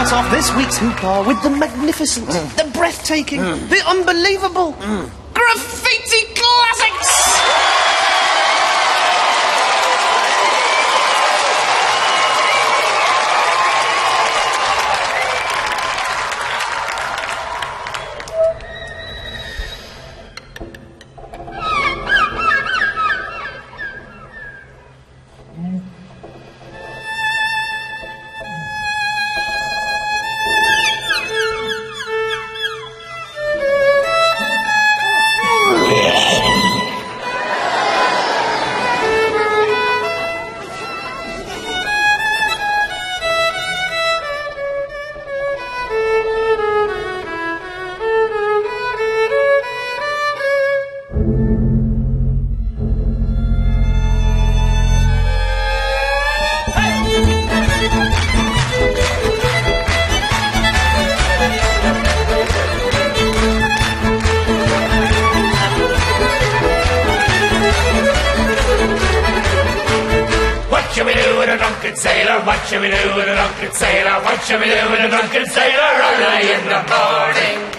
start off this week's Hoop Bar with the magnificent, the breathtaking, the unbelievable Graffiti Classics! What shall we do with a drunken sailor? What shall we do with a drunken sailor? What shall we do with a drunken sailor early in the morning?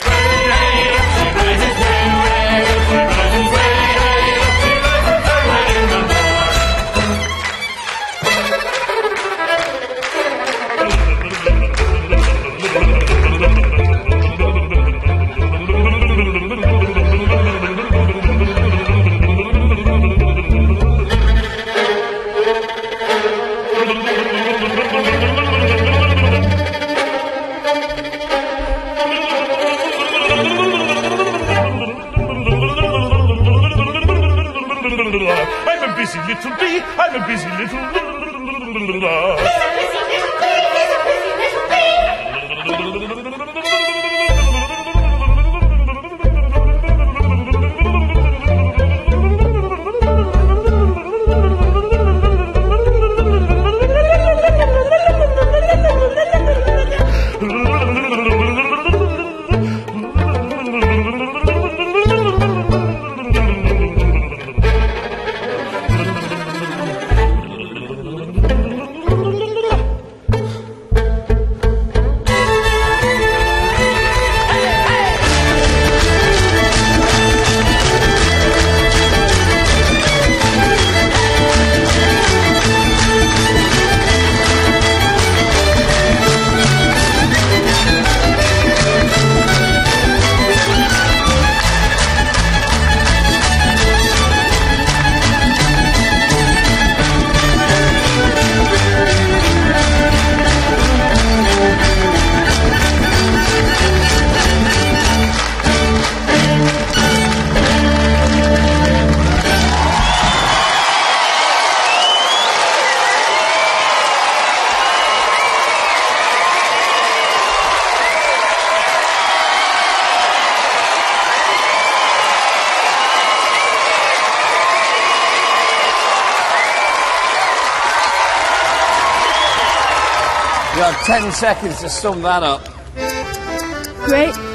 I'm a busy little bee, I'm a busy little... You have 10 seconds to sum that up. Great.